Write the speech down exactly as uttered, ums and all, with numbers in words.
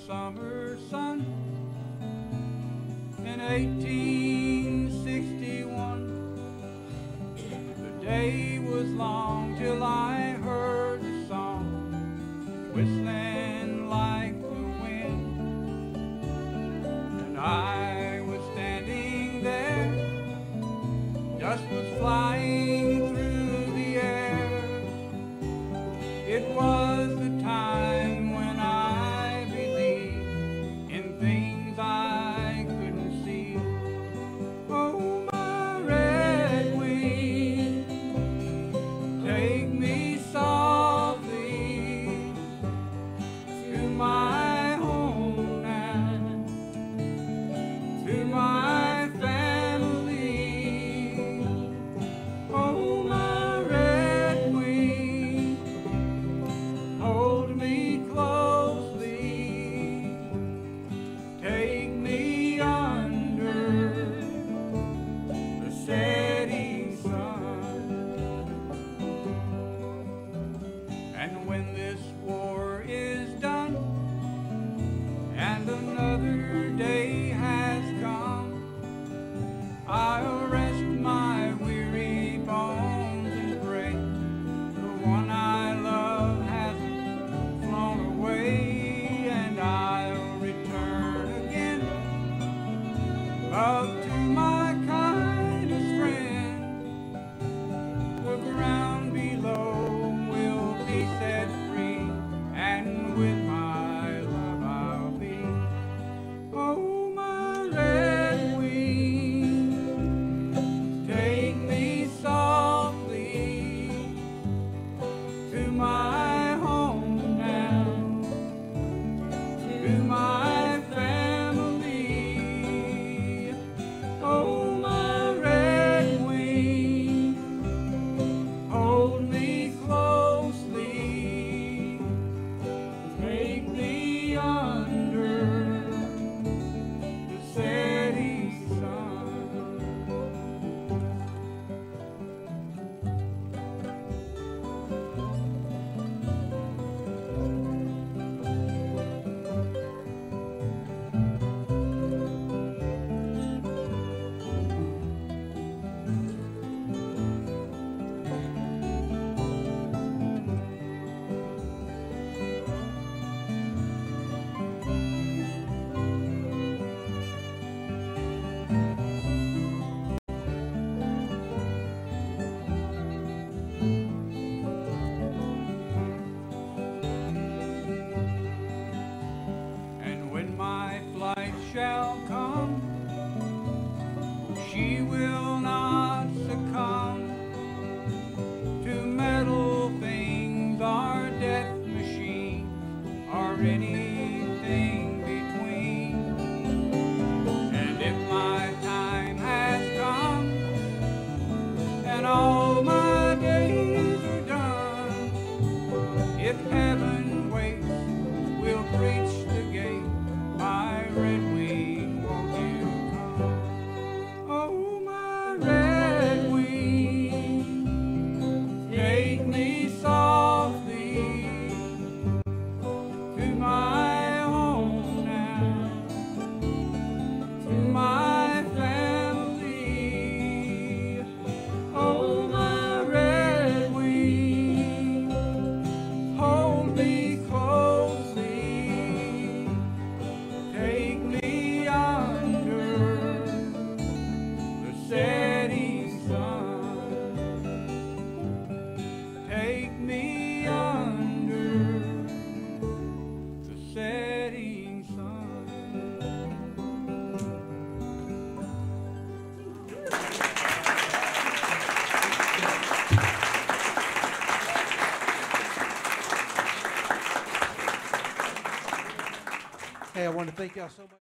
summer sun in eighteen sixty-one. The day was long till I heard a song whistling like the wind, and I was standing there, dust was flying through the air. It was the time when I believed in things I couldn't see. Oh, my red wing, take me softly to my home now, to my family. Oh, my red wing, hold me closely, take me under the setting sun. And when this war is done and another day has come, I'll rest my weary bones and pray the one I love hasn't flown away, and I'll return again, love to my kindest friend. The ground below will be set free, and with my love I'll be. Oh, my red wing, take me softly to my home now, to my family. Oh, my red wing, hold me closely, take me under the setting sun. And when my flight shall come, she will not succumb to metal things or death machines or anything between. And if my time has come and all my days are done, if heaven waits, we'll reach the gate. My red wing, won't you come? Oh, my red wing, take me softly to my home now, to my family. Oh, my red wing, hold me closely, take me under the setting sun, take me under the setting sun. Hey, I want to thank y'all so much.